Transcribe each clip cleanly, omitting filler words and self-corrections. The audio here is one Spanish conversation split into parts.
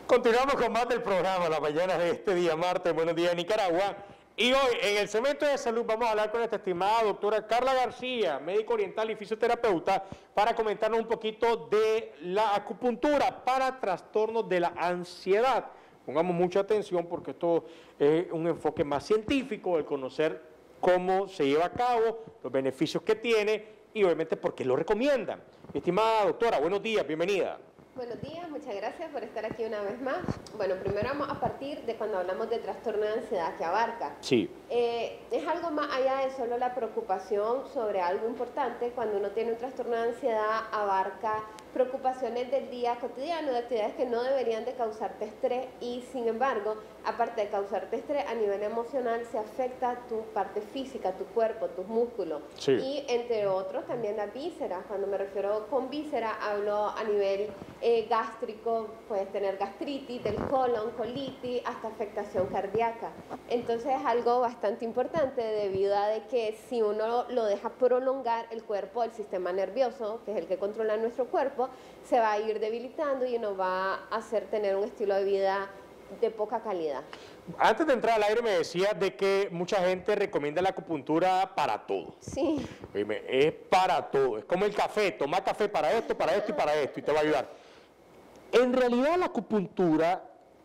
Continuamos con más del programa, la mañana de este día martes. Buenos días, Nicaragua. Y hoy, en el segmento de salud, vamos a hablar con esta estimada doctora Carla García, médico oriental y fisioterapeuta, para comentarnos un poquito de la acupuntura para trastornos de la ansiedad. Pongamos mucha atención porque esto es un enfoque más científico, el conocer cómo se lleva a cabo, los beneficios que tiene y obviamente por qué lo recomiendan. Estimada doctora, buenos días, bienvenida. Buenos días, muchas gracias por estar aquí una vez más. Bueno, primero vamos a partir de cuando hablamos de trastorno de ansiedad que abarca. Sí. Es algo más allá de solo la preocupación sobre algo importante. Cuando uno tiene un trastorno de ansiedad, abarca preocupaciones del día cotidiano, de actividades que no deberían de causarte estrés y sin embargo, aparte de causarte estrés a nivel emocional, se afecta tu parte física, tu cuerpo, tus músculos. Sí. Y entre otros también las vísceras. Cuando me refiero con vísceras, hablo a nivel gástrico, puedes tener gastritis, del colon, colitis, hasta afectación cardíaca. Entonces es algo bastante importante debido a de que si uno lo deja prolongar, el cuerpo, el sistema nervioso, que es el que controla nuestro cuerpo, se va a ir debilitando y nos va a hacer tener un estilo de vida de poca calidad. Antes de entrar al aire me decía de que mucha gente recomienda la acupuntura para todo. Sí. Oíme, es para todo, es como el café, toma café para esto y para esto y te va a ayudar. En realidad la acupuntura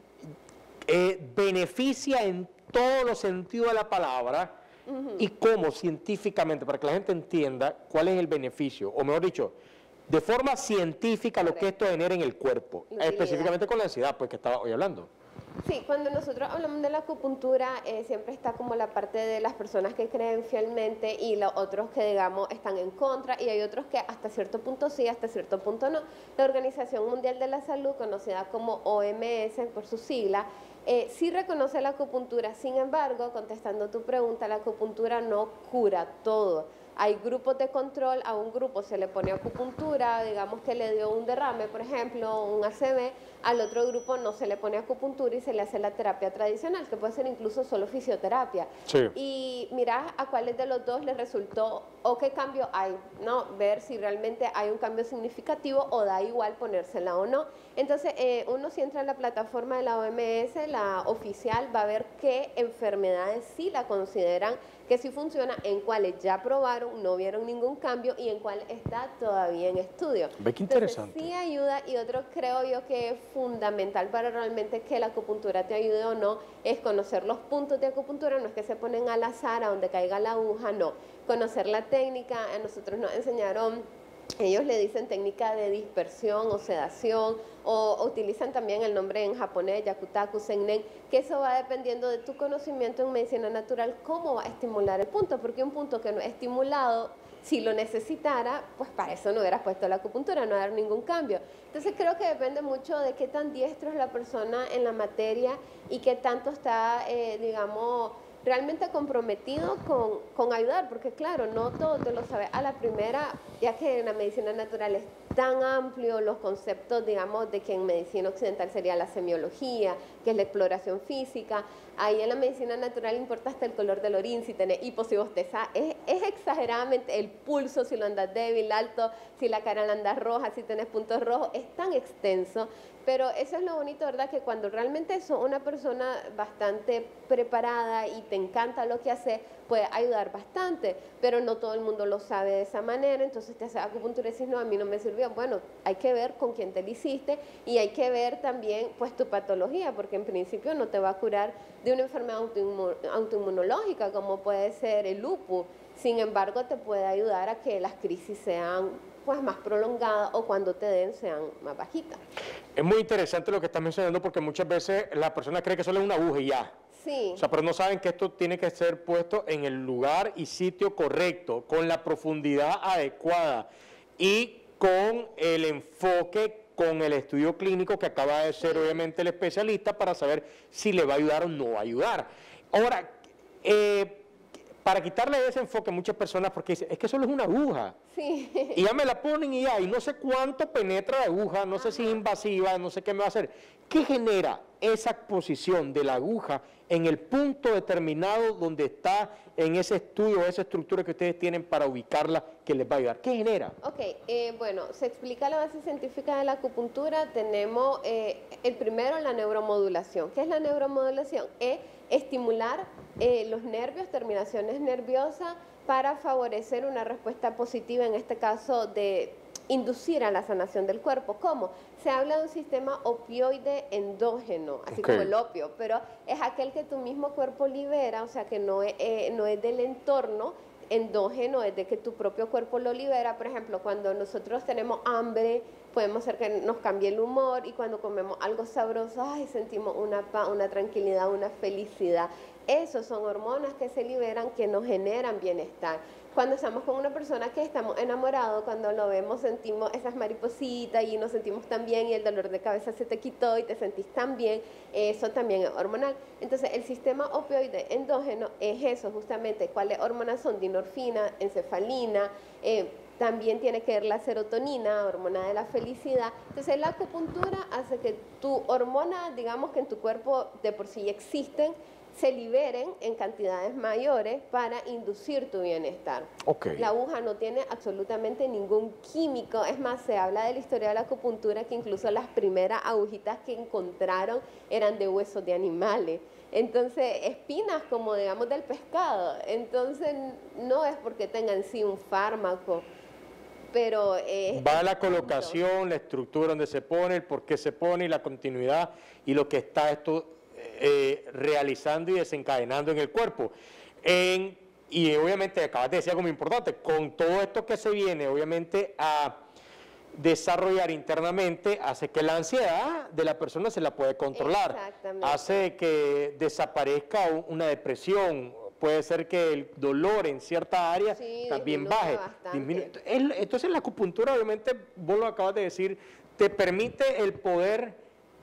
beneficia en todos los sentidos de la palabra y cómo científicamente, para que la gente entienda cuál es el beneficio, o mejor dicho, de forma científica lo que esto genera en el cuerpo, específicamente con la ansiedad, pues que estaba hoy hablando. Sí, cuando nosotros hablamos de la acupuntura, siempre está como la parte de las personas que creen fielmente y los otros que, digamos, están en contra, y hay otros que hasta cierto punto sí, hasta cierto punto no. La Organización Mundial de la Salud, conocida como OMS por su sigla, sí reconoce la acupuntura. Sin embargo, contestando tu pregunta, la acupuntura no cura todo. Hay grupos de control, a un grupo se le pone acupuntura, digamos que le dio un derrame, por ejemplo, un ACV, al otro grupo no se le pone acupuntura y se le hace la terapia tradicional, que puede ser incluso solo fisioterapia. Sí. Y mira a cuáles de los dos les resultó o qué cambio hay, ¿no? Ver si realmente hay un cambio significativo o da igual ponérsela o no. Entonces, uno si entra en la plataforma de la OMS, la oficial, va a ver qué enfermedades sí la consideran que sí funciona, en cuales ya probaron, no vieron ningún cambio y en cuál está todavía en estudio. Ve qué interesante. Entonces, sí ayuda, y otro creo yo que es fundamental para realmente que la acupuntura te ayude o no, es conocer los puntos de acupuntura. No es que se ponen al azar a donde caiga la aguja, no. Conocer la técnica. A nosotros nos enseñaron, ellos le dicen técnica de dispersión o sedación, o utilizan también el nombre en japonés, yakutaku, sennen, que eso va dependiendo de tu conocimiento en medicina natural, cómo va a estimular el punto, porque un punto que no es estimulado, si lo necesitara, pues para eso no hubieras puesto la acupuntura, no dar ningún cambio. Entonces creo que depende mucho de qué tan diestro es la persona en la materia y qué tanto está, digamos, realmente comprometido con ayudar, porque claro, no todo te lo sabes a la primera, ya que en la medicina natural es tan amplio los conceptos, digamos, de que en medicina occidental sería la semiología, que es la exploración física. Ahí en la medicina natural importa hasta el color del orín, si tenés hipo, si bostezás, es exageradamente el pulso, si lo andas débil, alto, si la cara la andas roja, si tenés puntos rojos, es tan extenso. Pero eso es lo bonito, ¿verdad? Que cuando realmente sos una persona bastante preparada y te encanta lo que haces, puede ayudar bastante, pero no todo el mundo lo sabe de esa manera. Entonces te haces acupuntura y dices, no, a mí no me sirvió. Bueno, hay que ver con quién te lo hiciste y hay que ver también pues tu patología, porque en principio no te va a curar de una enfermedad autoinmunológica como puede ser el lupus. Sin embargo, te puede ayudar a que las crisis sean pues más prolongadas o cuando te den sean más bajitas. Es muy interesante lo que estás mencionando porque muchas veces la persona cree que solo es una aguja y ya. Sí. O sea, pero no saben que esto tiene que ser puesto en el lugar y sitio correcto, con la profundidad adecuada y con el enfoque, con el estudio clínico que acaba de ser obviamente el especialista para saber si le va a ayudar o no va a ayudar. Ahora, para quitarle ese enfoque a muchas personas, porque dicen, es que solo es una aguja. Sí. Y ya me la ponen y ya, y no sé cuánto penetra la aguja, no sé si es invasiva, no sé qué me va a hacer. ¿Qué genera esa posición de la aguja en el punto determinado donde está en ese estudio, esa estructura que ustedes tienen para ubicarla, que les va a ayudar? ¿Qué genera? Ok, bueno, se explica la base científica de la acupuntura. Tenemos el primero, la neuromodulación. ¿Qué es la neuromodulación? Es estimular los nervios, terminaciones nerviosas, para favorecer una respuesta positiva, en este caso de inducir a la sanación del cuerpo. ¿Cómo? Se habla de un sistema opioide endógeno, así como el opio, pero es aquel que tu mismo cuerpo libera, o sea que no es del entorno. Endógeno es de que tu propio cuerpo lo libera. Por ejemplo, cuando nosotros tenemos hambre, podemos hacer que nos cambie el humor, y cuando comemos algo sabroso, ay, sentimos una paz, una tranquilidad, una felicidad. Esos son hormonas que se liberan, que nos generan bienestar. Cuando estamos con una persona que estamos enamorados, cuando lo vemos sentimos esas maripositas y nos sentimos tan bien, y el dolor de cabeza se te quitó y te sentís tan bien. Eso también es hormonal. Entonces el sistema opioide endógeno es eso justamente. ¿Cuáles hormonas son? Dinorfina, encefalina, también tiene que ver la serotonina, hormona de la felicidad. Entonces la acupuntura hace que tu hormona, digamos que en tu cuerpo de por sí existen, se liberen en cantidades mayores para inducir tu bienestar. Okay. La aguja no tiene absolutamente ningún químico. Es más, se habla de la historia de la acupuntura, que incluso las primeras agujitas que encontraron eran de huesos de animales. Entonces, espinas como, digamos, del pescado. Entonces, no es porque tenga en sí un fármaco, pero va la colocación, la estructura donde se pone, el por qué se pone, y la continuidad, y lo que está esto realizando y desencadenando en el cuerpo. Y obviamente, acabas de decir algo muy importante, con todo esto que se viene, obviamente, a desarrollar internamente, hace que la ansiedad de la persona se la puede controlar, hace que desaparezca una depresión, puede ser que el dolor en cierta área también baje. Entonces la acupuntura, obviamente, vos lo acabas de decir, te permite el poder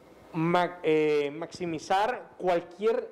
maximizar cualquier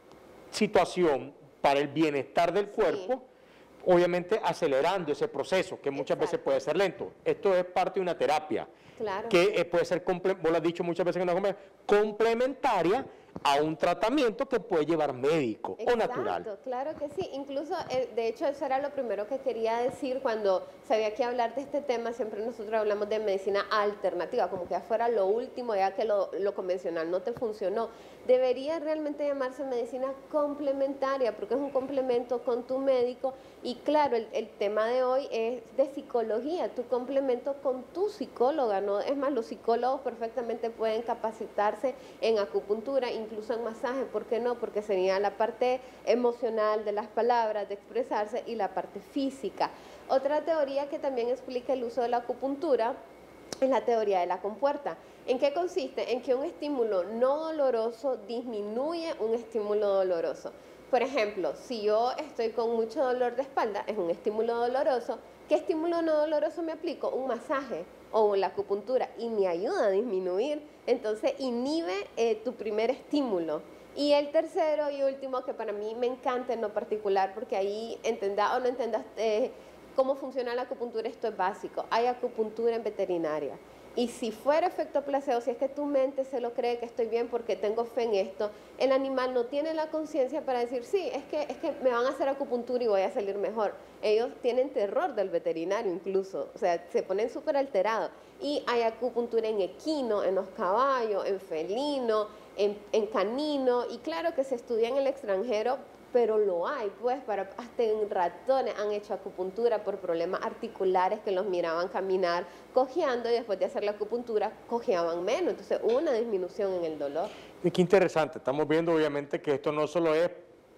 situación para el bienestar del cuerpo, obviamente acelerando ese proceso, que muchas veces puede ser lento. Esto es parte de una terapia, que puede ser, vos lo has dicho muchas veces, que complementaria a un tratamiento que puede llevar médico o natural. Claro que sí. Incluso, de hecho, eso era lo primero que quería decir cuando sabía que hablar de este tema. Siempre nosotros hablamos de medicina alternativa, como que afuera lo último, ya que lo convencional no te funcionó. Debería realmente llamarse medicina complementaria, porque es un complemento con tu médico. Y claro, el tema de hoy es de psicología, tu complemento con tu psicóloga, ¿no? Es más, los psicólogos perfectamente pueden capacitarse en acupuntura, incluso en masaje. ¿Por qué no? Porque sería la parte emocional de las palabras, de expresarse, y la parte física. Otra teoría que también explica el uso de la acupuntura es la teoría de la compuerta. ¿En qué consiste? En que un estímulo no doloroso disminuye un estímulo doloroso. Por ejemplo, si yo estoy con mucho dolor de espalda, es un estímulo doloroso. ¿Qué estímulo no doloroso me aplico? Un masaje o la acupuntura, y me ayuda a disminuir. Entonces inhibe tu primer estímulo. Y el tercero y último, que para mí me encanta en lo particular, porque ahí entendas o no entendas cómo funciona la acupuntura, esto es básico. Hay acupuntura en veterinaria. Y si fuera efecto placebo, si es que tu mente se lo cree que estoy bien porque tengo fe en esto, el animal no tiene la conciencia para decir, sí, es que me van a hacer acupuntura y voy a salir mejor. Ellos tienen terror del veterinario incluso, o sea, se ponen súper alterados. Y hay acupuntura en equino, en los caballos, en felino, en canino, y claro que se estudia en el extranjero, pero lo hay, pues, hasta en ratones han hecho acupuntura por problemas articulares, que los miraban caminar cojeando, y después de hacer la acupuntura cojeaban menos. Entonces hubo una disminución en el dolor. Y qué interesante, estamos viendo obviamente que esto no solo es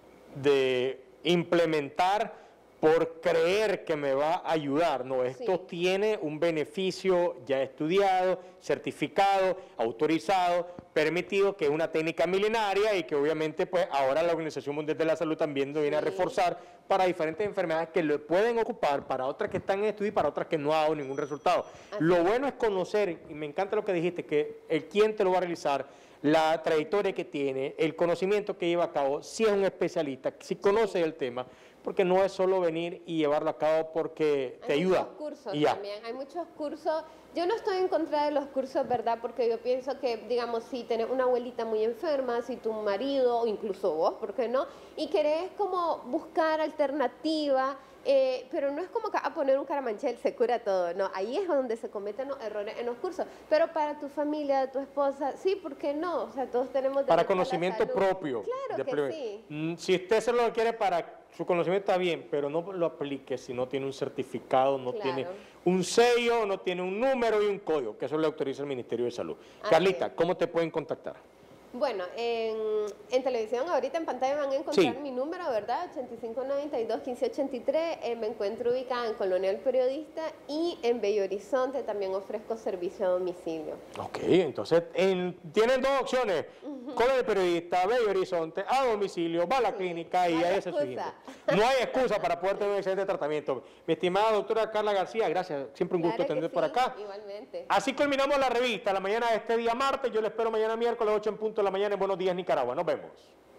de implementar por creer que me va a ayudar, no, esto tiene un beneficio ya estudiado, certificado, autorizado, permitido, que es una técnica milenaria, y que obviamente pues ahora la Organización Mundial de la Salud también lo viene a reforzar para diferentes enfermedades que lo pueden ocupar, para otras que están en estudio y para otras que no ha dado ningún resultado. Lo bueno es conocer, y me encanta lo que dijiste, que el quién te lo va a realizar, la trayectoria que tiene, el conocimiento que lleva a cabo, si es un especialista, si conoce el tema, porque no es solo venir y llevarlo a cabo porque te ayuda. Hay muchos cursos y ya. también, hay muchos cursos. Yo no estoy en contra de los cursos, ¿verdad? Porque yo pienso que, digamos, si tenés una abuelita muy enferma, si tu marido, o incluso vos, ¿por qué no? Y querés como buscar alternativa, pero no es como que a poner un caramanchel se cura todo, no, ahí es donde se cometen los errores en los cursos, pero para tu familia, tu esposa, sí, ¿por qué no? O sea, todos tenemos Para derecho a la conocimiento salud. propio. Claro que sí. Si usted se lo quiere para su conocimiento está bien, pero no lo aplique si no tiene un certificado, no Claro. tiene un sello, no tiene un número y un código, que eso le autoriza el Ministerio de Salud. Así Carlita, es. ¿cómo te pueden contactar? Bueno, en televisión ahorita en pantalla van a encontrar Sí. mi número, ¿verdad? 8592-1583. Me encuentro ubicada en Colonia del Periodista y en Bello Horizonte también ofrezco servicio a domicilio. Ok, entonces tienen dos opciones. Colonia del Periodista, Bello Horizonte, a domicilio, va a la Sí, clínica y no hay ahí hace su excusa. ejemplo. No hay excusa para poder tener un excelente tratamiento. Mi estimada doctora Carla García, gracias. Siempre un gusto Claro que tenerte por sí, acá. Igualmente. Así culminamos la revista, la mañana de este día martes. Yo le espero mañana miércoles 8 en punto de la mañana en Buenos Días, Nicaragua. Nos vemos.